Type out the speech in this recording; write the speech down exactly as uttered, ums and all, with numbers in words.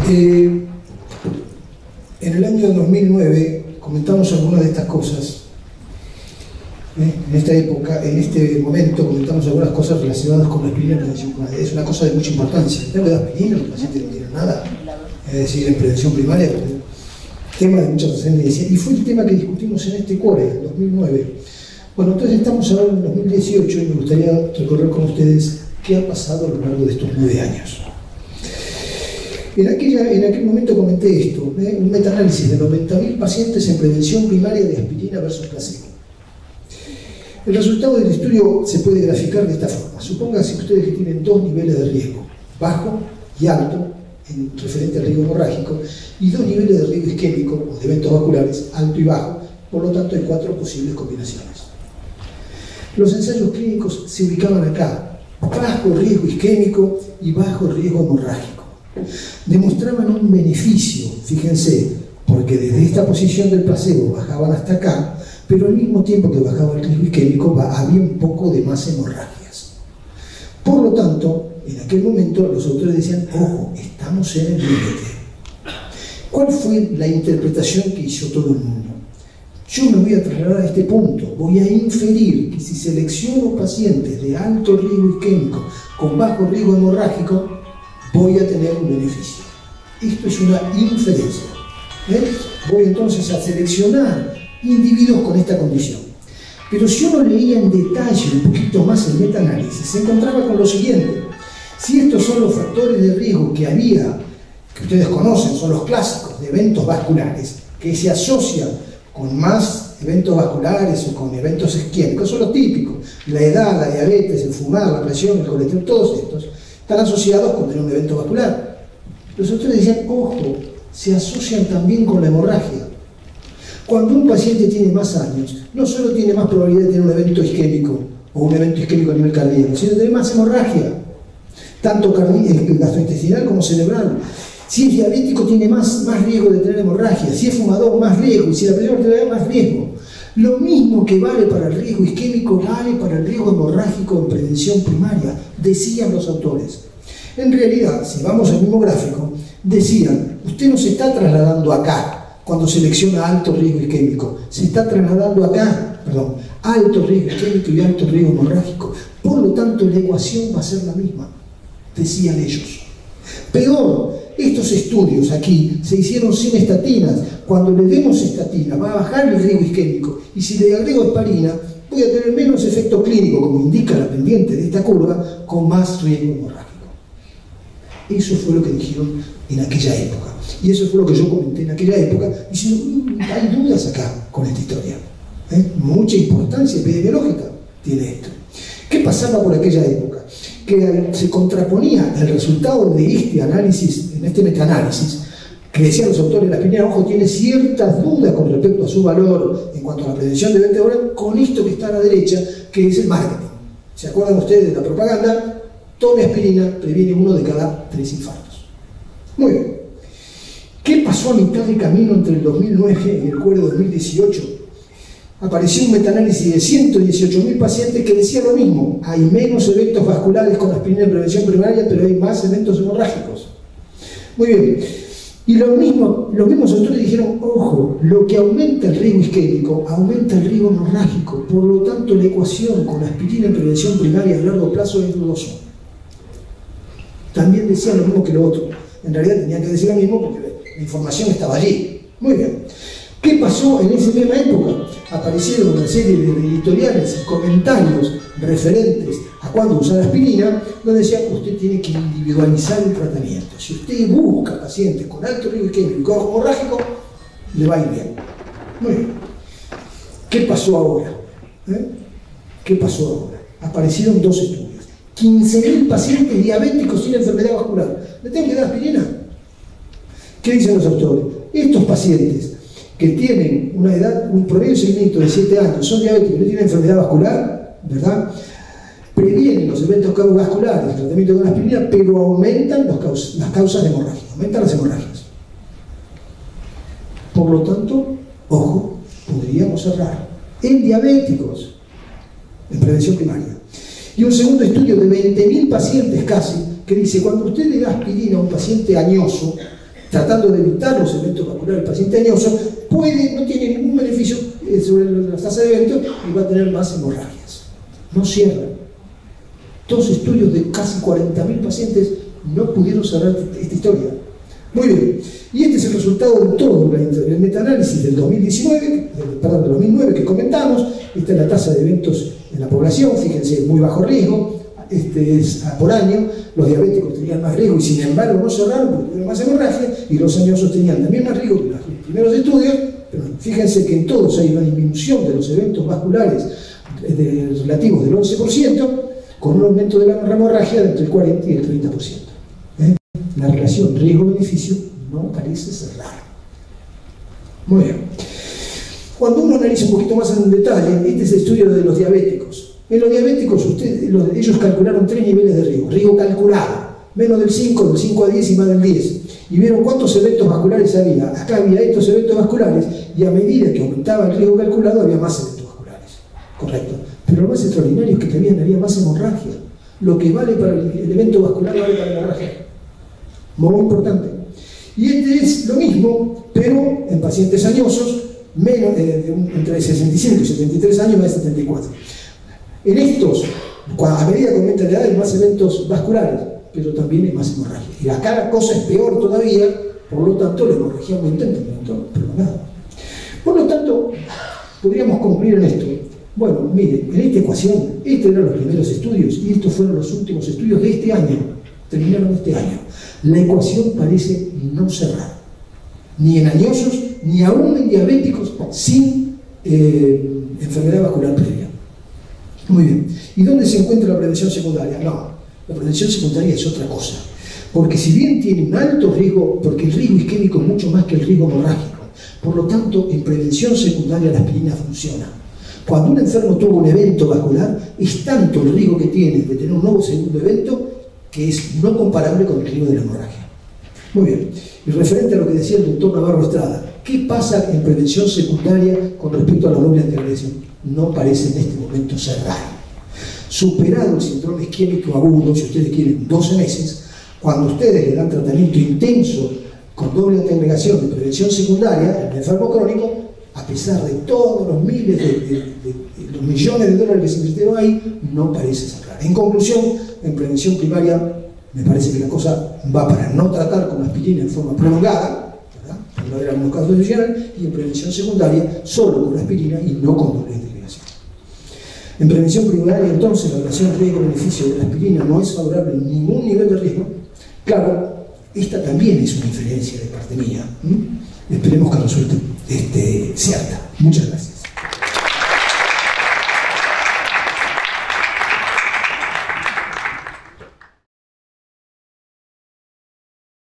Eh, en el año dos mil nueve comentamos algunas de estas cosas. ¿eh? En esta época, en este momento, comentamos algunas cosas relacionadas con la aspirina en prevención primaria. Es una cosa de mucha importancia. El tema de la aspirina, los pacientes no tienen nada, es decir, en prevención primaria, tema de mucha trascendencia. Y fue el tema que discutimos en este core, en dos mil nueve. Bueno, entonces estamos ahora en dos mil dieciocho y me gustaría recorrer con ustedes qué ha pasado a lo largo de estos nueve años. En, aquella, en aquel momento comenté esto, ¿eh? un metaanálisis de noventa mil pacientes en prevención primaria de aspirina versus placebo. El resultado del estudio se puede graficar de esta forma. Supónganse ustedes que tienen dos niveles de riesgo, bajo y alto, en referente al riesgo hemorrágico, y dos niveles de riesgo isquémico o de eventos vasculares, alto y bajo, por lo tanto hay cuatro posibles combinaciones. Los ensayos clínicos se ubicaban acá, bajo riesgo isquémico y bajo riesgo hemorrágico. Demostraban un beneficio, fíjense, porque desde esta posición del placebo bajaban hasta acá, pero al mismo tiempo que bajaba el riesgo isquémico había un poco de más hemorragias. Por lo tanto, en aquel momento los autores decían, ojo, estamos en el límite. ¿Cuál fue la interpretación que hizo todo el mundo? Yo me voy a trasladar a este punto, voy a inferir que si selecciono pacientes de alto riesgo isquémico con bajo riesgo hemorrágico, voy a tener un beneficio. Esto es una inferencia. ¿eh? Voy entonces a seleccionar individuos con esta condición. Pero si uno leía en detalle un poquito más el metaanálisis, se encontraba con lo siguiente. Si estos son los factores de riesgo que había, que ustedes conocen, son los clásicos de eventos vasculares, que se asocian con más eventos vasculares o con eventos isquémicos, son los típicos, la edad, la diabetes, el fumar, la presión, el colesterol, todos estos, están asociados con tener un evento vascular. Los autores decían, ojo, se asocian también con la hemorragia. Cuando un paciente tiene más años, no solo tiene más probabilidad de tener un evento isquémico o un evento isquémico a nivel cardíaco, sino de tener más hemorragia, tanto gastrointestinal como cerebral. Si es diabético, tiene más, más riesgo de tener hemorragia. Si es fumador, más riesgo. Y si la presión arterial, más riesgo. Lo mismo que vale para el riesgo isquémico, vale para el riesgo hemorrágico en prevención primaria, decían los autores. En realidad, si vamos al mismo gráfico, decían, usted no se está trasladando acá cuando selecciona alto riesgo isquémico, se está trasladando acá, perdón, alto riesgo isquémico y alto riesgo hemorrágico. Por lo tanto, la ecuación va a ser la misma, decían ellos. Peor, estos estudios aquí se hicieron sin estatinas. Cuando le demos estatina va a bajar el riesgo isquémico y si le agrego aspirina voy a tener menos efecto clínico, como indica la pendiente de esta curva, con más riesgo hemorrágico. Eso fue lo que dijeron en aquella época. Y eso fue lo que yo comenté en aquella época, diciendo, mmm, hay dudas acá con esta historia. ¿Eh? Mucha importancia epidemiológica tiene esto. ¿Qué pasaba por aquella época? Que se contraponía el resultado de este análisis, en este metaanálisis, que decían los autores, la aspirina, ojo, tiene ciertas dudas con respecto a su valor en cuanto a la prevención de evento oral, con esto que está a la derecha, que es el marketing. ¿Se acuerdan ustedes de la propaganda? Tome aspirina, previene uno de cada tres infartos. Muy bien. ¿Qué pasó a mitad de camino entre el dos mil nueve y el core dos mil dieciocho? Apareció un metaanálisis de ciento dieciocho mil pacientes que decía lo mismo. Hay menos eventos vasculares con aspirina en prevención primaria, pero hay más eventos hemorrágicos. Muy bien. Y lo mismo, los mismos autores dijeron, ojo, lo que aumenta el riesgo isquémico, aumenta el riesgo hemorrágico. Por lo tanto, la ecuación con aspirina en prevención primaria a largo plazo es dudoso. También decían lo mismo que lo otro. En realidad tenían que decir lo mismo porque la información estaba allí. Muy bien. ¿Qué pasó en esa misma época? Aparecieron una serie de editoriales y comentarios referentes a cuándo usar aspirina, donde decían que usted tiene que individualizar el tratamiento. Si usted busca pacientes con alto riesgo isquémico y hemorrágico, le va a ir bien. Muy bien. ¿Qué pasó ahora? ¿Eh? ¿Qué pasó ahora? Aparecieron dos estudios. quince mil pacientes diabéticos sin enfermedad vascular. ¿Le tengo que dar aspirina? ¿Qué dicen los autores? Estos pacientes que tienen una edad, un promedio de seguimiento de siete años, son diabéticos y no tienen enfermedad vascular, ¿verdad? Previenen los eventos cardiovasculares, el tratamiento con aspirina, pero aumentan los caus las causas de hemorragia, aumentan las hemorragias. Por lo tanto, ojo, podríamos cerrar en diabéticos, en prevención primaria. Y un segundo estudio de veinte mil pacientes casi, que dice, cuando usted le da aspirina a un paciente añoso, tratando de evitar los eventos vasculares del paciente añoso, puede, no tiene ningún beneficio sobre la tasa de eventos y va a tener más hemorragias. No cierra. Dos estudios de casi cuarenta mil pacientes no pudieron cerrar esta historia. Muy bien. Y este es el resultado de todo el metaanálisis del dos mil diecinueve, perdón, del dos mil nueve que comentamos. Esta es la tasa de eventos en la población, fíjense, muy bajo riesgo, este es por año. Los diabéticos tenían más riesgo y sin embargo no cerraron porque tuvieron más hemorragia, y los añosos tenían también más riesgo que los primeros estudios, pero fíjense que en todos hay una disminución de los eventos vasculares de, relativos del once por ciento, con un aumento de la hemorragia de entre el cuarenta y el treinta por ciento. ¿Eh? La relación riesgo-beneficio no parece cerrar. Muy bien. Cuando uno analiza un poquito más en detalle, este es el estudio de los diabéticos. En los diabéticos, usted, los, ellos calcularon tres niveles de riesgo. Riesgo calculado, menos del cinco, del cinco a diez y más del diez. Y vieron cuántos eventos vasculares había. Acá había estos eventos vasculares, y a medida que aumentaba el riesgo calculado, había más eventos vasculares. Correcto. Pero lo más extraordinario es que también había más hemorragia. Lo que vale para el, el evento vascular vale para la hemorragia. Muy importante. Y este es lo mismo, pero en pacientes añosos, menos, eh, entre sesenta y cinco y setenta y tres años, más de setenta y cuatro. En estos, a medida que aumenta la edad, hay más eventos vasculares, pero también hay más hemorragia. Y acá la cosa es peor todavía, por lo tanto la hemorragia aumenta en tratamiento prolongado. Por lo tanto, podríamos concluir en esto. Bueno, miren, en esta ecuación, estos eran los primeros estudios y estos fueron los últimos estudios de este año, terminaron este año. La ecuación parece no cerrar, ni en añosos, ni aún en diabéticos sin eh, enfermedad vascular previa. Muy bien. ¿Y dónde se encuentra la prevención secundaria? No, la prevención secundaria es otra cosa. Porque si bien tiene un alto riesgo, porque el riesgo isquémico es mucho más que el riesgo hemorrágico, por lo tanto, en prevención secundaria la aspirina funciona. Cuando un enfermo tuvo un evento vascular, es tanto el riesgo que tiene de tener un nuevo segundo evento que es no comparable con el riesgo de la hemorragia. Muy bien. Y referente a lo que decía el doctor Navarro Estrada, ¿qué pasa en prevención secundaria con respecto a la doble antiagregación? No parece en este momento cerrar. Superado el síndrome isquémico agudo, si ustedes quieren, doce meses, cuando ustedes le dan tratamiento intenso con doble antiagregación de prevención secundaria en el enfermo crónico, a pesar de todos los miles de, de, de, de los millones de dólares que se invirtieron ahí, no parece cerrar. En conclusión, en prevención primaria me parece que la cosa va para no tratar con aspirina en forma prolongada, ¿verdad? Para no haber algunos casos adicionales, y en prevención secundaria solo con aspirina y no con doble antiagregación. En prevención primaria, entonces, la relación riesgo-beneficio de la aspirina no es favorable en ningún nivel de riesgo. Claro, esta también es una inferencia de parte mía. ¿Mm? Esperemos que resulte este, cierta. Muchas gracias.